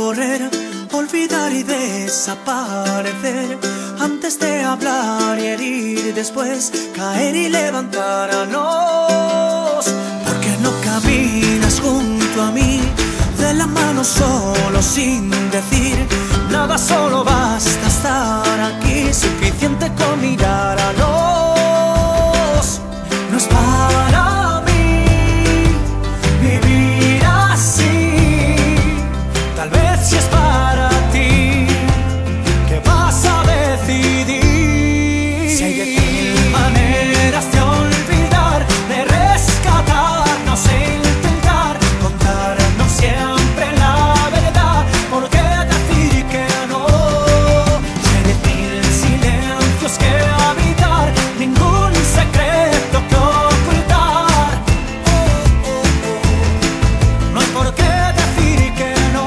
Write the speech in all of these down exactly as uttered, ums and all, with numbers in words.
correr, olvidar y desaparecer, antes de hablar y herir, después caer y levantarnos. Porque no caminas junto a mí, de la mano solo sin decir nada, solo basta estar aquí, suficiente con mirar a los. No es para mí vivir así, tal vez si es para ti, ¿qué vas a decidir? Si hay diez mil maneras de olvidar, de rescatarnos e intentar contarnos siempre la verdad, ¿por qué decir que no? Si hay diez mil silencios que habitar, ningún secreto que ocultar, oh, oh, oh. No hay por qué decir que no.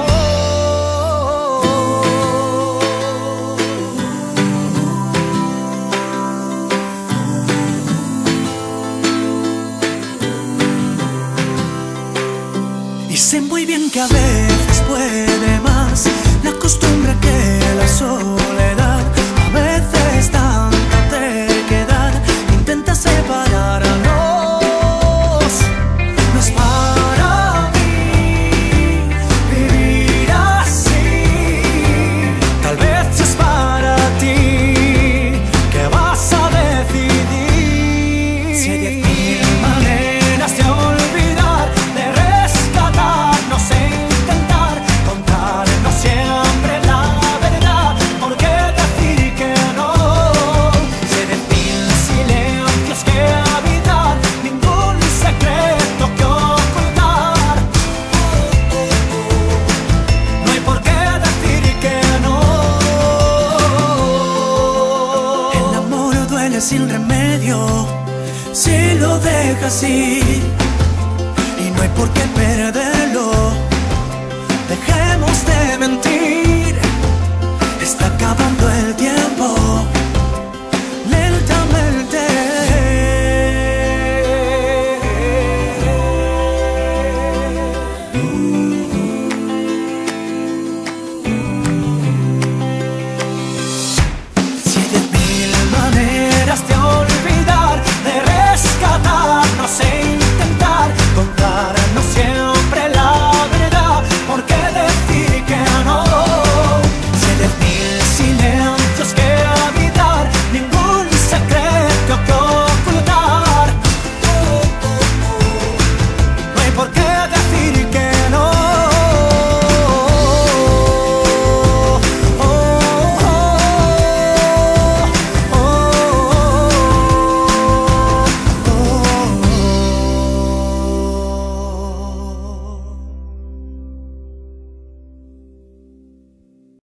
Y sé muy bien que a veces puede más la costumbre que la soledad, a veces tanta terquedad intenta separarnos. No es para mí vivir así, tal vez si es para ti, ¿qué vas a decidir? Si hay diez mil maneras de olvidar, de rescatarnos e intentar contarnos siempre la verdad, ¿por qué decir que no? Si hay diez mil silencios que habitar, ningún secreto que ocultar, oh, oh, oh. No hay por qué decir que no. El amor duele sin remedio si lo dejas ir, y no hay por qué perderlo. Dejemos de mentir.